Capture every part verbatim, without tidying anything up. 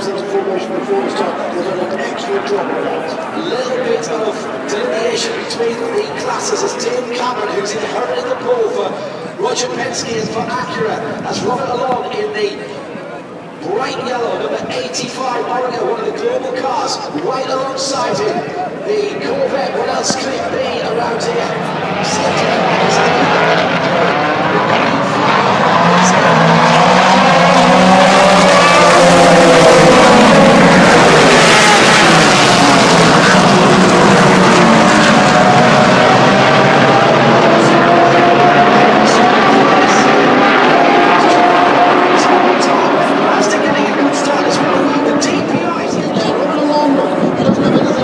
comes into formation before the start, there's an extra drop around. A little bit of delineation between the classes as Tim Cameron, who's inherited the pole for Roger Penske and for Acura, has run it along in the bright yellow, number eighty-five, Oreca, one of the global cars, right alongside him. The Corvette, what else could it be around here? C T M P is there. The green flag is there.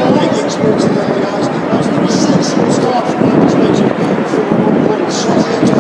Start from that perspective for one point.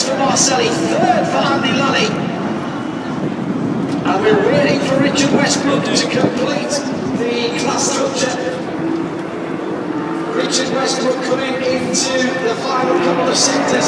place for Marcelli, third for Andy Lally. And we're waiting for Richard Westbrook to complete the class structure. Richard Westbrook coming into the final couple of sectors.